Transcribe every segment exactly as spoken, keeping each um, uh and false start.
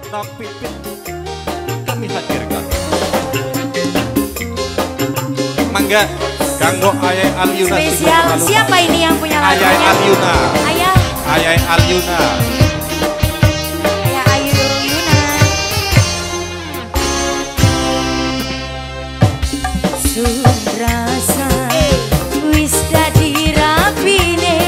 Nok Pipit kami hadirkan. Mangga kanggo Ayai Alyuna. Spesial siapa ini yang punya lagunya? Ayai Alyuna. Ayah. Ayai Alyuna. Ayah Alyuna. Sundrasa wis dadi rapine.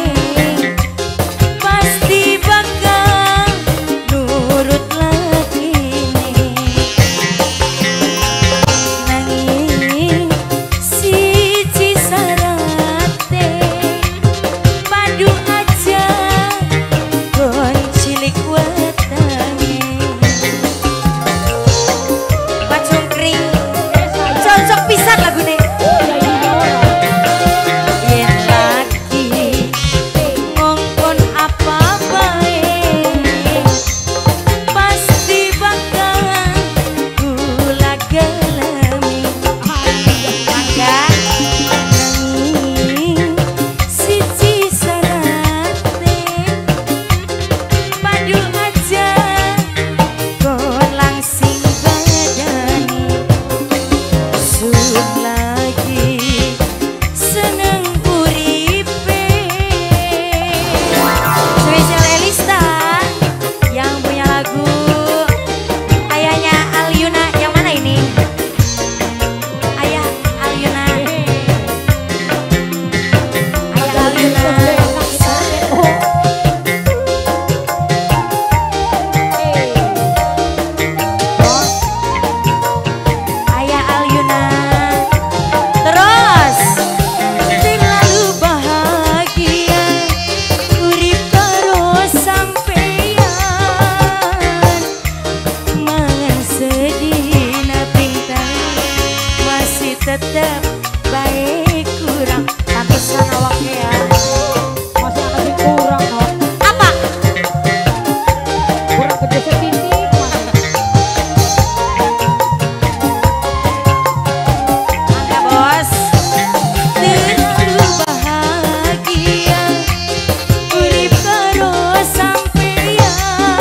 Pasti bakal nurut lakine. Nanging siji sarate padu aja kon cilik wetenge. Bacung kring cocok pisan lagune. Yen lagi ngongkon apa bae pasti bakal kula gelemi. Mangga nanging siji sarate padu aja kon langsing badani. Sun lagi seneng uripe. Spesial Elista yang punya lagu ayahnya Alyuna. Yang mana ini? Ayah Alyuna. Ayah Alyuna. Ayah Alyuna. Terus terlalu bahagia urip karo sampeyan. Mangan sedina pingtan masih tetap baik kurang. Pantesan awaknya ya. Masih ada yang kurang, no. Apa? Kurang gede setitik, Mas. Mangga bos. Terlalu bahagia urip karo sampeyan.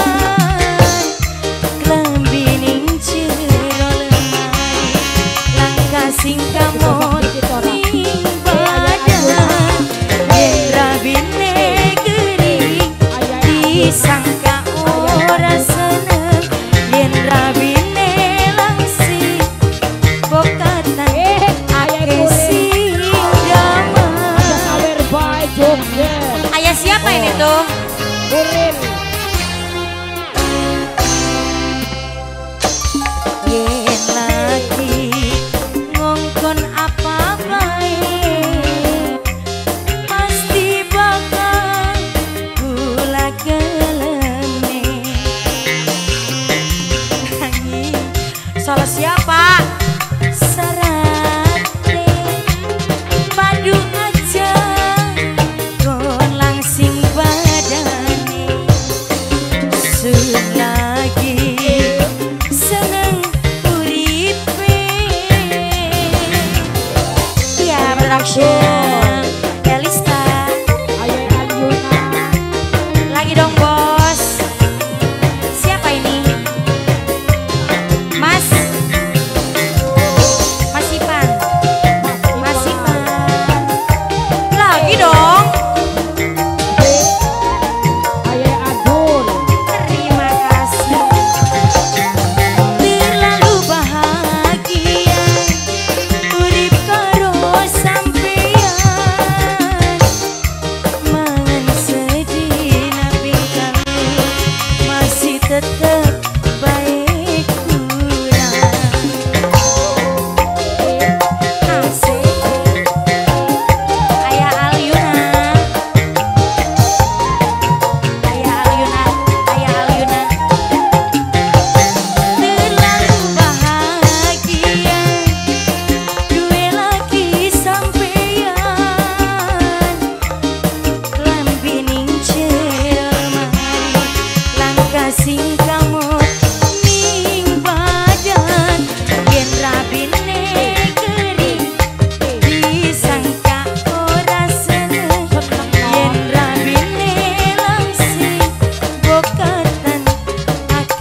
Klambi ning jero lemari langkah sing kamot ning badan. Yen rabine gering disangka ora seneng. Yen rabine langsing bokatan ake singgama. Sawer bae Jogja. Ayah siapa ini tuh? Kurin. Yen lagi ngongkon apa bae pasti bakal kula geleme. Nanging salah siapa? Sarate padu aja kon langsing badane. Sun lagi seneng uripe. Ya production Elista. Ayai Alyuna. Lagi dong bos. Siapa ini? Mas Mas Ipan. Mas Ipan. Lagi dong. Ayai Adul. Terima kasih.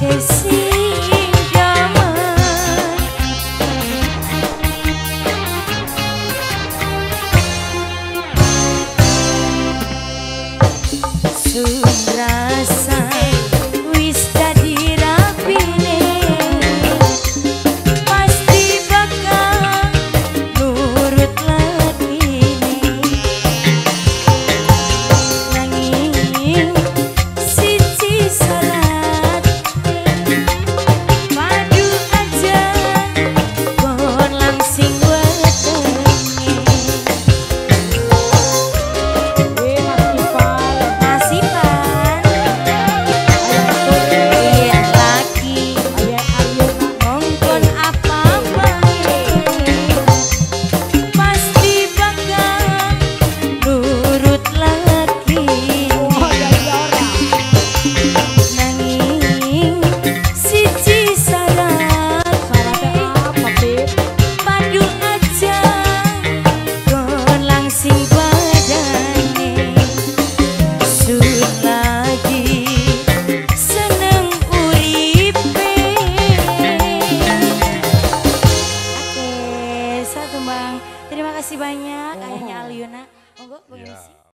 Terima kasih banyak ayahnya Alyuna. Monggo, Bu Ya. Messi.